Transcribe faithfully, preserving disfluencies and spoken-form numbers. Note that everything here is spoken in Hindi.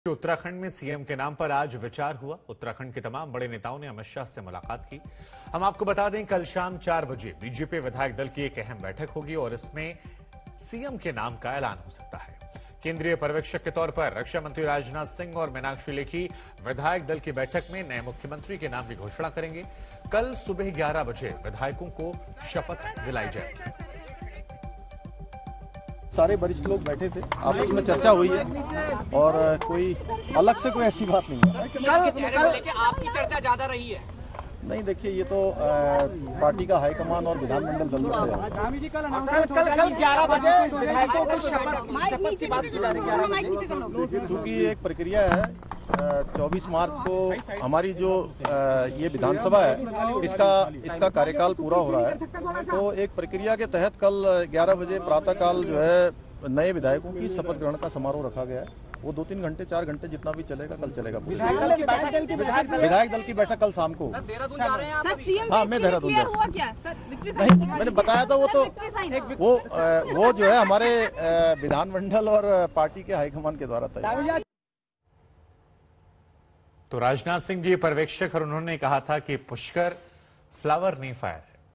उत्तराखंड में सीएम के नाम पर आज विचार हुआ। उत्तराखंड के तमाम बड़े नेताओं ने अमित शाह से मुलाकात की। हम आपको बता दें, कल शाम चार बजे बीजेपी विधायक दल की एक अहम बैठक होगी और इसमें सीएम के नाम का ऐलान हो सकता है। केंद्रीय पर्यवेक्षक के तौर पर रक्षा मंत्री राजनाथ सिंह और मीनाक्षी लेखी विधायक दल की बैठक में नए मुख्यमंत्री के नाम की घोषणा करेंगे। कल सुबह ग्यारह बजे विधायकों को शपथ दिलाई जाएगी। सारे वरिष्ठ लोग बैठे थे, आपस में चर्चा हुई है और कोई अलग से कोई ऐसी बात नहीं है। आपकी चर्चा ज्यादा रही है? नहीं, देखिए, ये तो आ, पार्टी का हाईकमान और विधानमंडल दल कल ग्यारह बजे विधायकों को शपथ की बात की जा रही है। चूंकि एक प्रक्रिया है, चौबीस मार्च को हमारी जो आ, ये विधानसभा है, इसका इसका कार्यकाल पूरा हो रहा है। तो एक प्रक्रिया के तहत कल ग्यारह बजे प्रातःकाल जो है नए विधायकों की शपथ ग्रहण का समारोह रखा गया है। वो दो तीन घंटे चार घंटे जितना भी चलेगा, कल चलेगा। विधायक दल की बैठक कल शाम को। हाँ, मैं देहरादून जा रहा हूँ। नहीं, मैंने बताया था, वो तो वो वो जो है हमारे विधानमंडल और पार्टी के हाईकमान के द्वारा तय। तो राजनाथ सिंह जी पर्यवेक्षक और उन्होंने कहा था कि पुष्कर फ्लावर नहीं फायर।